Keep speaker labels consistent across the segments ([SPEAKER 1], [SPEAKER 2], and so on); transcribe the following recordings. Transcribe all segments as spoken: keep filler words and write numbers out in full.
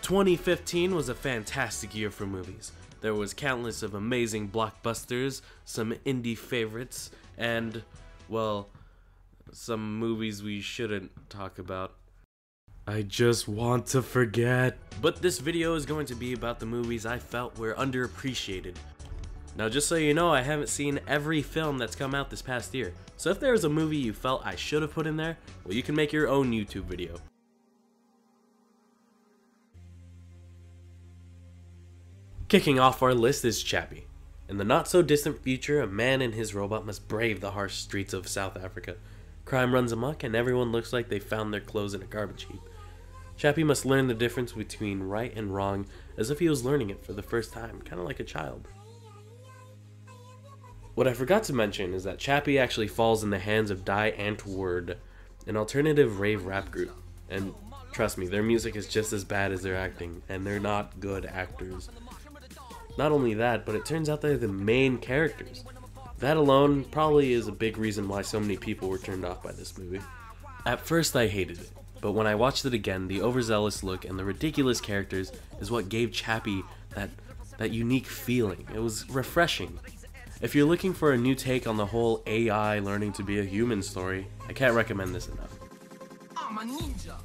[SPEAKER 1] twenty fifteen was a fantastic year for movies. There was countless of amazing blockbusters, some indie favorites, and, well, some movies we shouldn't talk about. I just want to forget. But this video is going to be about the movies I felt were underappreciated. Now just so you know, I haven't seen every film that's come out this past year. So if there was a movie you felt I should have put in there, well, you can make your own YouTube video. Kicking off our list is Chappie. In the not-so-distant future, a man and his robot must brave the harsh streets of South Africa. Crime runs amok, and everyone looks like they found their clothes in a garbage heap. Chappie must learn the difference between right and wrong as if he was learning it for the first time, kind of like a child. What I forgot to mention is that Chappie actually falls in the hands of Die Antwoord, an alternative rave rap group. And trust me, their music is just as bad as their acting, and they're not good actors. Not only that, but it turns out they're the main characters. That alone probably is a big reason why so many people were turned off by this movie. At first I hated it, but when I watched it again, the overzealous look and the ridiculous characters is what gave Chappie that, that unique feeling. It was refreshing. If you're looking for a new take on the whole A I learning to be a human story, I can't recommend this enough. I'm a ninja.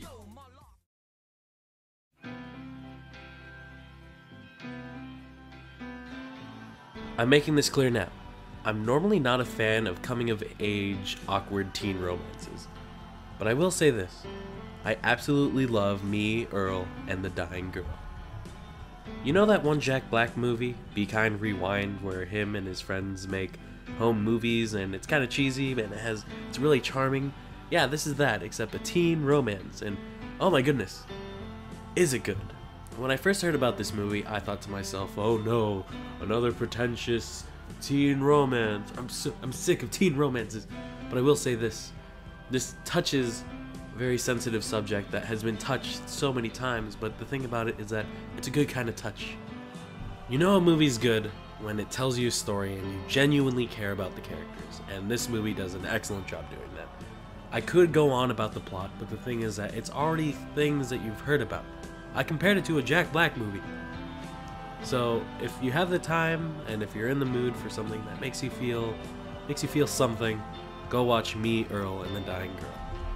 [SPEAKER 1] I'm making this clear now. I'm normally not a fan of coming-of-age, awkward teen romances. But I will say this. I absolutely love Me, Earl, and the Dying Girl. You know that one Jack Black movie, Be Kind, Rewind, where him and his friends make home movies and it's kind of cheesy and it has, it's really charming? Yeah, this is that, except a teen romance, and oh my goodness, is it good? When I first heard about this movie, I thought to myself, oh no, another pretentious teen romance. I'm so, I'm sick of teen romances. But I will say this, this touches a very sensitive subject that has been touched so many times, but the thing about it is that it's a good kind of touch. You know a movie's good when it tells you a story and you genuinely care about the characters, and this movie does an excellent job doing that. I could go on about the plot, but the thing is that it's already things that you've heard about. I compared it to a Jack Black movie. So if you have the time and if you're in the mood for something that makes you feel makes you feel something, go watch Me, Earl, and the Dying Girl.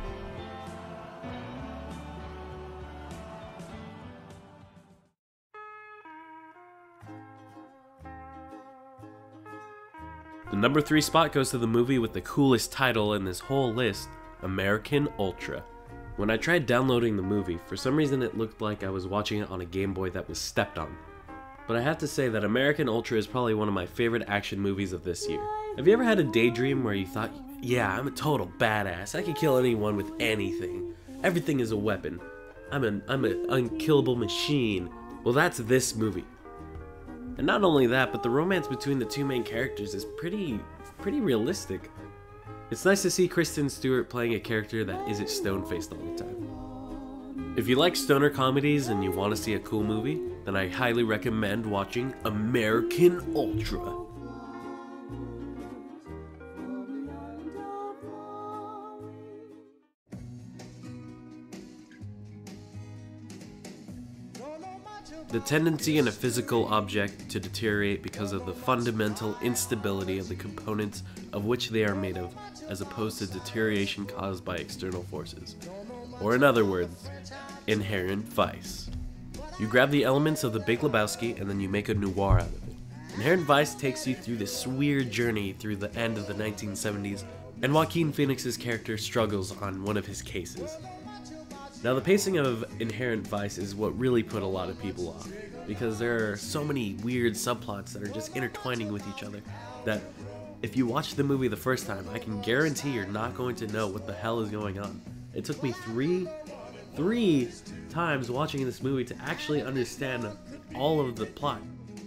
[SPEAKER 1] The number three spot goes to the movie with the coolest title in this whole list, American Ultra. When I tried downloading the movie, for some reason it looked like I was watching it on a Game Boy that was stepped on. But I have to say that American Ultra is probably one of my favorite action movies of this year. Have you ever had a daydream where you thought, yeah, I'm a total badass, I can kill anyone with anything. Everything is a weapon. I'm an I'm an unkillable machine. Well, that's this movie. And not only that, but the romance between the two main characters is pretty, pretty realistic. It's nice to see Kristen Stewart playing a character that isn't stone-faced all the time. If you like stoner comedies and you want to see a cool movie, then I highly recommend watching American Ultra. The tendency in a physical object to deteriorate because of the fundamental instability of the components of which they are made of, as opposed to deterioration caused by external forces. Or in other words, inherent vice. You grab the elements of the Big Lebowski and then you make a noir out of it. Inherent Vice takes you through this weird journey through the end of the nineteen seventies, and Joaquin Phoenix's character struggles on one of his cases. Now the pacing of Inherent Vice is what really put a lot of people off, because there are so many weird subplots that are just intertwining with each other, that if you watch the movie the first time, I can guarantee you're not going to know what the hell is going on. It took me three, three times watching this movie to actually understand all of the plot.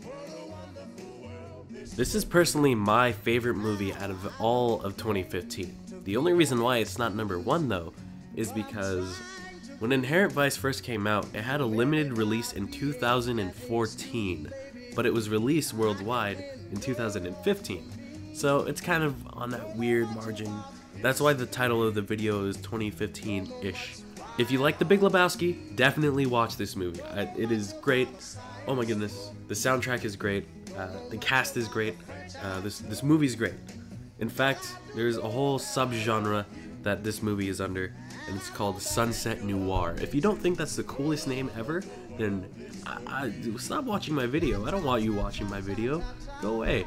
[SPEAKER 1] This is personally my favorite movie out of all of twenty fifteen. The only reason why it's not number one though, is because when Inherent Vice first came out, it had a limited release in two thousand fourteen, but it was released worldwide in two thousand fifteen. So it's kind of on that weird margin. That's why the title of the video is twenty fifteen-ish. If you like The Big Lebowski, definitely watch this movie. I, it is great. Oh my goodness. The soundtrack is great. Uh, the cast is great. Uh, this, this movie is great. In fact, there's a whole subgenre that this movie is under, and it's called Sunset Noir. If you don't think that's the coolest name ever, then I, I, stop watching my video. I don't want you watching my video. Go away.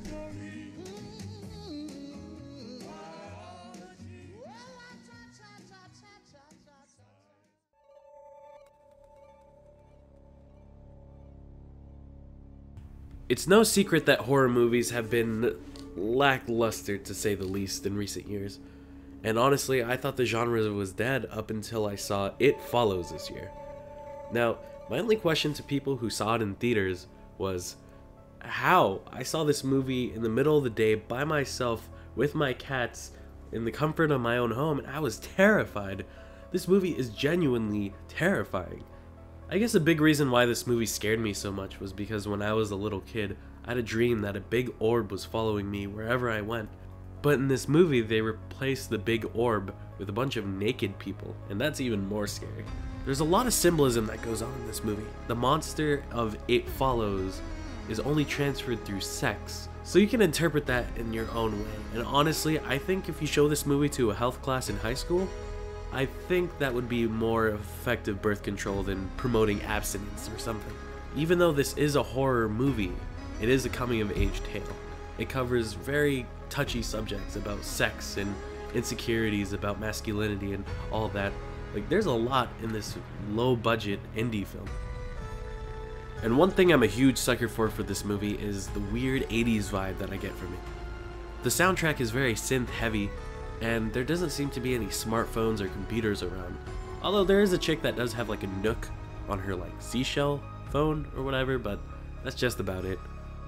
[SPEAKER 1] It's no secret that horror movies have been lackluster, to say the least, in recent years. And honestly, I thought the genre was dead up until I saw It Follows this year. Now, my only question to people who saw it in theaters was, how? I saw this movie in the middle of the day by myself with my cats in the comfort of my own home, and I was terrified. This movie is genuinely terrifying. I guess a big reason why this movie scared me so much was because when I was a little kid, I had a dream that a big orb was following me wherever I went. But in this movie, they replaced the big orb with a bunch of naked people, and that's even more scary. There's a lot of symbolism that goes on in this movie. The monster of It Follows is only transferred through sex, so you can interpret that in your own way. And honestly, I think if you show this movie to a health class in high school, I think that would be more effective birth control than promoting abstinence or something. Even though this is a horror movie, it is a coming-of-age tale. It covers very touchy subjects about sex and insecurities, about masculinity and all that. Like, there's a lot in this low-budget indie film. And one thing I'm a huge sucker for for this movie is the weird eighties vibe that I get from it. The soundtrack is very synth-heavy, and there doesn't seem to be any smartphones or computers around. Although there is a chick that does have like a Nook on her like seashell phone or whatever, but that's just about it.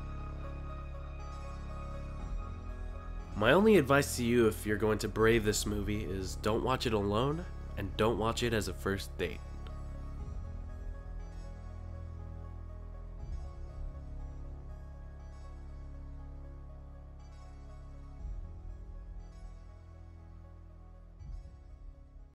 [SPEAKER 1] My only advice to you if you're going to brave this movie is don't watch it alone and don't watch it as a first date.